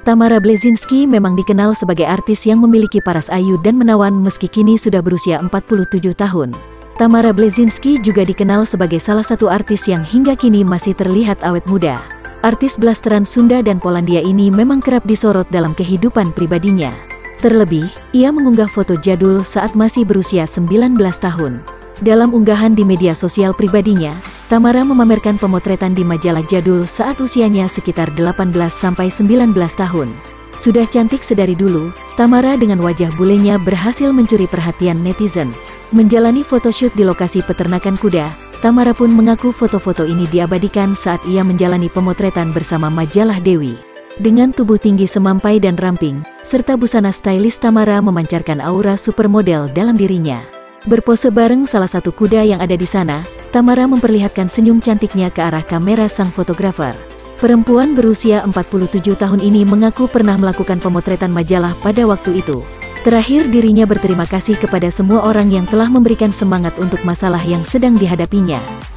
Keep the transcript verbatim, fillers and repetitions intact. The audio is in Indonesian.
Tamara Bleszynsky memang dikenal sebagai artis yang memiliki paras ayu dan menawan meski kini sudah berusia empat puluh tujuh tahun. Tamara Bleszynsky juga dikenal sebagai salah satu artis yang hingga kini masih terlihat awet muda. Artis blasteran Sunda dan Polandia ini memang kerap disorot dalam kehidupan pribadinya. Terlebih, ia mengunggah foto jadul saat masih berusia sembilan belas tahun. Dalam unggahan di media sosial pribadinya, Tamara memamerkan pemotretan di majalah jadul saat usianya sekitar delapan belas sampai sembilan belas tahun. Sudah cantik sedari dulu, Tamara dengan wajah bulenya berhasil mencuri perhatian netizen. Menjalani photoshoot di lokasi peternakan kuda, Tamara pun mengaku foto-foto ini diabadikan saat ia menjalani pemotretan bersama majalah Dewi. Dengan tubuh tinggi semampai dan ramping, serta busana stylish, Tamara memancarkan aura supermodel dalam dirinya. Berpose bareng salah satu kuda yang ada di sana, Tamara memperlihatkan senyum cantiknya ke arah kamera sang fotografer. Perempuan berusia empat puluh tujuh tahun ini mengaku pernah melakukan pemotretan majalah pada waktu itu. Terakhir, dirinya berterima kasih kepada semua orang yang telah memberikan semangat untuk masalah yang sedang dihadapinya.